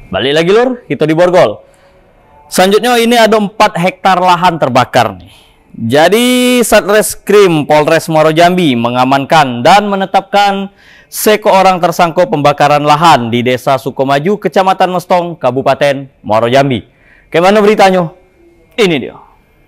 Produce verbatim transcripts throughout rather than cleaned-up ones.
Balik lagi lur, kita di Borgol. Selanjutnya ini ada empat hektar lahan terbakar nih. Jadi Satreskrim Polres Muaro Jambi mengamankan dan menetapkan seorang tersangka pembakaran lahan di Desa Sukomaju, Kecamatan Mestong, Kabupaten Muaro Jambi. Bagaimana beritanya? Ini dia.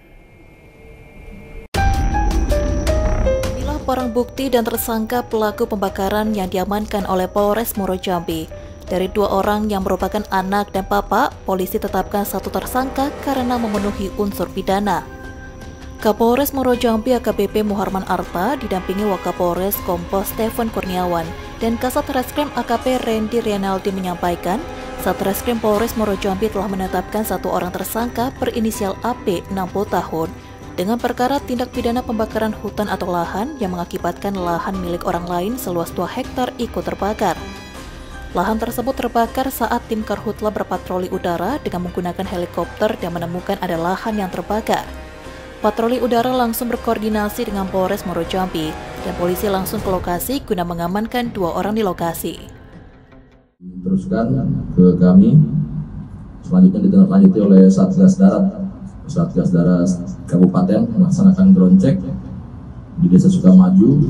Inilah barang bukti dan tersangka pelaku pembakaran yang diamankan oleh Polres Muaro Jambi. Dari dua orang yang merupakan anak dan bapak, polisi tetapkan satu tersangka karena memenuhi unsur pidana. Kapolres Muaro Jambi A K B P Muharman Arta didampingi Wakapolres Kompos Stephen Kurniawan dan Kasat Reskrim A K P Randy Rianaldi menyampaikan, Satreskrim Polres Muaro Jambi telah menetapkan satu orang tersangka berinisial A P enam puluh tahun dengan perkara tindak pidana pembakaran hutan atau lahan yang mengakibatkan lahan milik orang lain seluas dua hektar ikut terbakar. Lahan tersebut terbakar saat tim Karhutla berpatroli udara dengan menggunakan helikopter dan menemukan ada lahan yang terbakar. Patroli udara langsung berkoordinasi dengan Polres Muaro Jambi dan polisi langsung ke lokasi guna mengamankan dua orang di lokasi. Teruskan ke kami, selanjutnya ditindaklanjuti oleh Satgas Darat. Satgas Darat Kabupaten melaksanakan ground check di Desa Sukomaju,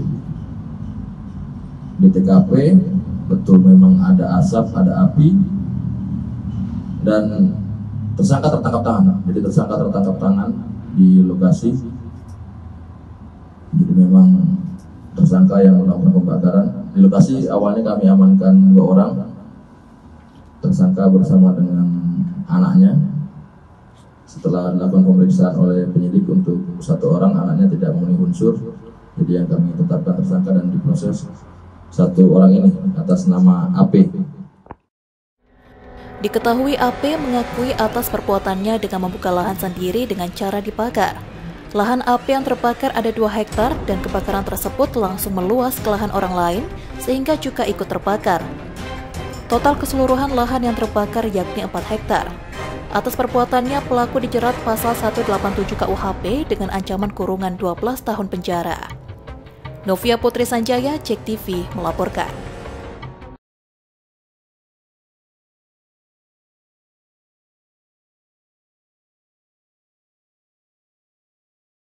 di T K P. Betul memang ada asap, ada api, dan tersangka tertangkap tangan. Jadi tersangka tertangkap tangan di lokasi. Jadi memang tersangka yang melakukan pembakaran di lokasi. Awalnya kami amankan dua orang, tersangka bersama dengan anaknya. Setelah dilakukan pemeriksaan oleh penyidik untuk satu orang, anaknya tidak memenuhi unsur. Jadi yang kami tetapkan tersangka dan diproses satu orang ini atas nama A P. Diketahui A P mengakui atas perbuatannya dengan membuka lahan sendiri dengan cara dibakar. Lahan A P yang terbakar ada dua hektar dan kebakaran tersebut langsung meluas ke lahan orang lain sehingga juga ikut terbakar. Total keseluruhan lahan yang terbakar yakni empat hektar. Atas perbuatannya pelaku dijerat pasal seratus delapan puluh tujuh K U H P dengan ancaman kurungan dua belas tahun penjara. Novia Putri Sanjaya, Cek T V melaporkan.